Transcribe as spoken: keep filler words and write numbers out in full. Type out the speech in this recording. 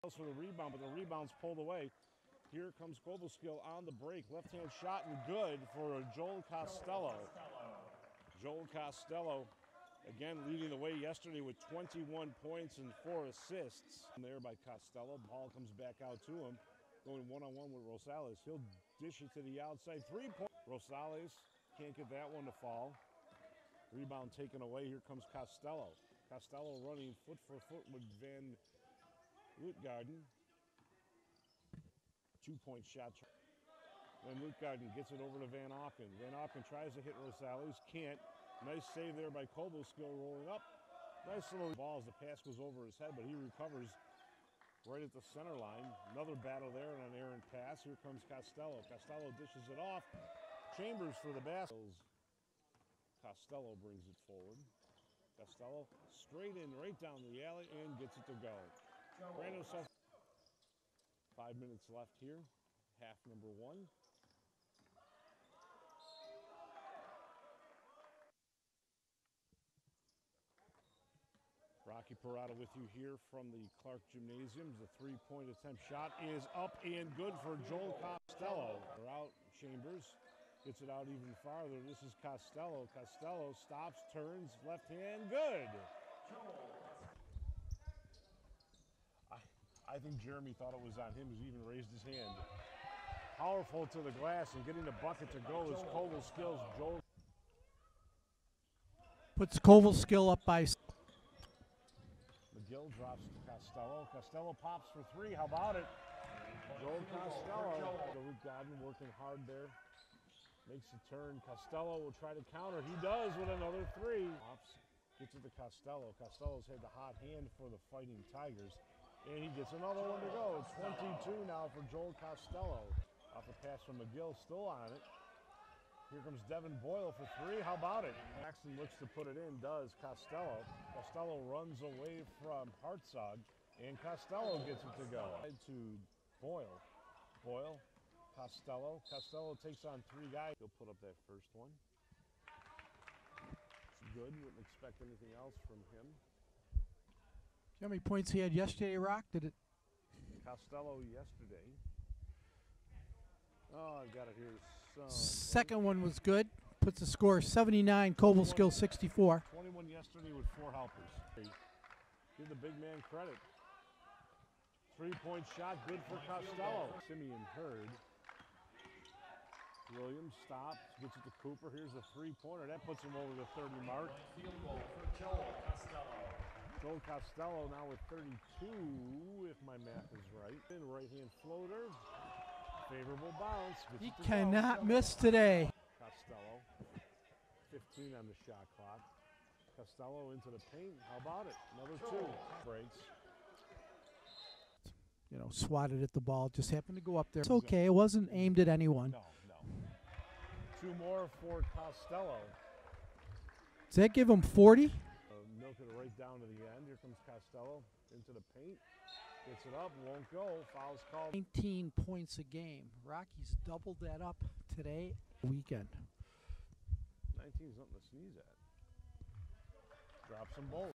For the rebound, but the rebound's pulled away. Here comes Kovalskill on the break. Left-hand shot and good for Joel Costello. Joel Costello, again, leading the way yesterday with twenty-one points and four assists. There by Costello. Ball comes back out to him. Going one-on-one with Rosales. He'll dish it to the outside. Three-point. Rosales can't get that one to fall. Rebound taken away. Here comes Costello. Costello running foot for foot with Van Lutgarden. Two-point shot. And Lutgarden gets it over to Van Auken. Van Auken tries to hit Rosales. Can't. Nice save there by Kovalskill rolling up. Nice little ball as the pass goes over his head, but he recovers right at the center line. Another battle there and an errant pass. Here comes Costello. Costello dishes it off. Chambers for the basket. Costello brings it forward. Costello straight in, right down the alley, and gets it to go. Brandon Self. Five minutes left here. Half number one. Rocky Parada with you here from the Clark Gymnasium. The three-point attempt shot is up and good for Joel Costello. They're out. Chambers gets it out even farther. This is Costello. Costello stops, turns, left hand, good. I, I think Jeremy thought it was on him as he even raised his hand. Powerful to the glass and getting the bucket to go is Kovalskill. Joel puts Kovalskill up by. McGill drops to Costello. Costello pops for three. How about it? Joel Costello. Luke Godden working hard there. Makes a turn. Costello will try to counter. He does with another three. Pops, gets it to Costello. Costello's had the hot hand for the Fighting Tigers. And he gets another one to go. twenty-two now for Joel Costello. Off a pass from McGill, still on it. Here comes Devin Boyle for three. How about it? Jackson looks to put it in, does Costello. Costello runs away from Hartzog, and Costello gets it to go. To Boyle. Boyle, Costello. Costello takes on three guys. He'll put up that first one. It's good. Wouldn't expect anything else from him. How many points he had yesterday, Rock? Did it? Costello yesterday. Oh, I've got it here. Some Second one was good. Puts the score seventy-nine, Kovalskill sixty-four. twenty-one yesterday with four helpers. Give the big man credit. Three-point shot, good for Costello. Simeon Hurd. Williams stops, gets it to Cooper. Here's a three-pointer. That puts him over the thirty mark. Field goal for Joel Costello. Joel Costello now with thirty-two, if my math is right. And right-hand floater. Favorable bounce. He cannot miss today. Costello, fifteen on the shot clock. Costello into the paint. How about it? Another two. Breaks. You know, swatted at the ball. Just happened to go up there. It's okay. It wasn't aimed at anyone. No, no. Two more for Costello. Does that give him forty? Uh, milk it right down to the end. Here comes Costello into the paint. Gets it up, won't go. Foul's called. nineteen points a game. Rockies doubled that up today. Weekend. nineteen is nothing to sneeze at. Drops them both.